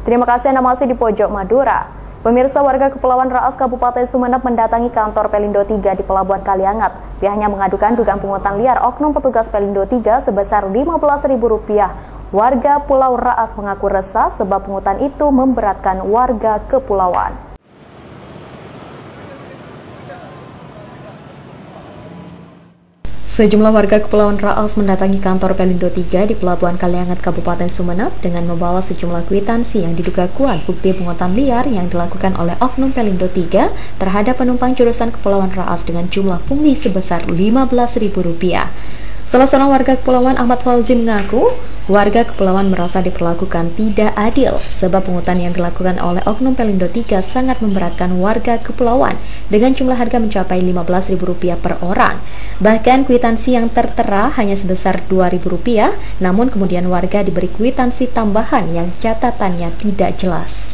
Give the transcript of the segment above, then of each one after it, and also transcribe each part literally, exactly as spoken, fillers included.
Terima kasih Anda masih di Pojok Madura. Pemirsa, warga Kepulauan Raas Kabupaten Sumeneb mendatangi kantor Pelindo tiga di Pelabuhan Kaliangat. Pihaknya mengadukan dugaan pungutan liar oknum petugas Pelindo tiga sebesar lima belas ribu rupiah. Warga Pulau Raas mengaku resah sebab pungutan itu memberatkan warga kepulauan. Sejumlah warga Kepulauan Raas mendatangi kantor Pelindo tiga di Pelabuhan Kaliangat Kabupaten Sumeneb dengan membawa sejumlah kwitansi yang diduga kuat bukti pungutan liar yang dilakukan oleh oknum Pelindo tiga terhadap penumpang jurusan Kepulauan Raas dengan jumlah pungli sebesar lima belas ribu rupiah. Salah seorang warga Kepulauan, Ahmad Fauzi, mengaku warga Kepulauan merasa diperlakukan tidak adil sebab pungutan yang dilakukan oleh oknum Pelindo tiga sangat memberatkan warga Kepulauan dengan jumlah harga mencapai lima belas ribu rupiah per orang. Bahkan kwitansi yang tertera hanya sebesar dua ribu rupiah, namun kemudian warga diberi kwitansi tambahan yang catatannya tidak jelas.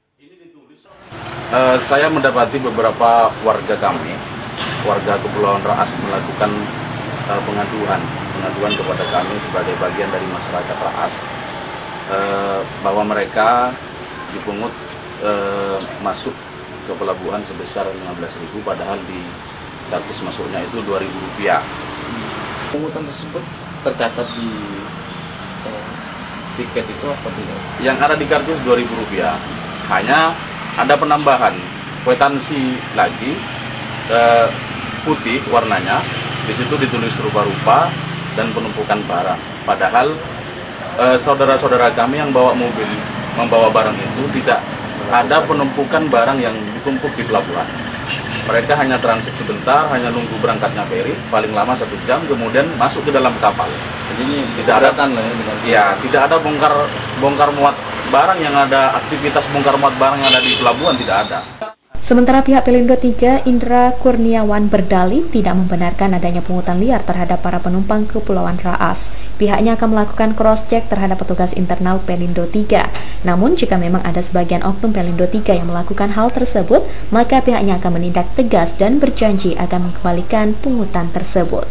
Uh, saya mendapati beberapa warga kami, warga Kepulauan Raas melakukan uh, pengaduan, pengaduan kepada kami sebagai bagian dari masyarakat Raas uh, bahwa mereka dipungut uh, masuk ke pelabuhan sebesar lima belas ribu, padahal di kartis masuknya itu dua ribu rupiah. Pungutan tersebut tercatat di eh, tiket itu apa tidak? Yang ada di kartis dua ribu rupiah. Hanya ada penambahan kwitansi lagi eh, putih warnanya. Di situ ditulis rupa-rupa dan penumpukan barang. Padahal saudara-saudara eh, kami yang bawa mobil membawa barang itu tidak ada penumpukan barang yang ditumpuk di pelabuhan. Mereka hanya transit sebentar, hanya nunggu berangkatnya feri, paling lama satu jam, kemudian masuk ke dalam kapal. Jadi ini tidak ada, lah ya, ya, tidak ada bongkar bongkar muat barang yang ada, aktivitas bongkar muat barang yang ada di pelabuhan tidak ada. Sementara pihak Pelindo tiga, Indra Kurniawan, berdalih tidak membenarkan adanya pungutan liar terhadap para penumpang Kepulauan Raas. Pihaknya akan melakukan cross-check terhadap petugas internal Pelindo tiga. Namun jika memang ada sebagian oknum Pelindo tiga yang melakukan hal tersebut, maka pihaknya akan menindak tegas dan berjanji akan mengembalikan pungutan tersebut.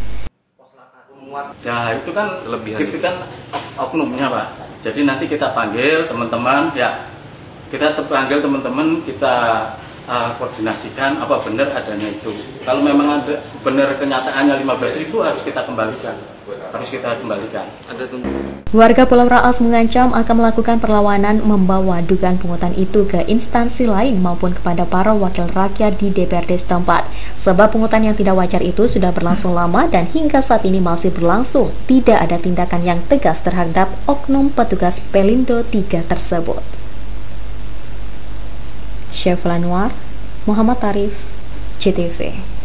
Ya itu kan lebih itu kan oknumnya Pak. Jadi nanti kita panggil teman-teman, ya kita panggil teman-teman, kita uh, koordinasikan apa benar adanya itu. Kalau memang ada benar kenyataannya lima belas ribu harus kita kembalikan. Harus kita kembalikan. Ada tunggu. Warga Pulau Raas mengancam akan melakukan perlawanan membawa dugaan pungutan itu ke instansi lain maupun kepada para wakil rakyat di D P R D setempat. Sebab pungutan yang tidak wajar itu sudah berlangsung lama dan hingga saat ini masih berlangsung. Tidak ada tindakan yang tegas terhadap oknum petugas Pelindo tiga tersebut. Chef Lanwar, Muhammad Tarif, C T V.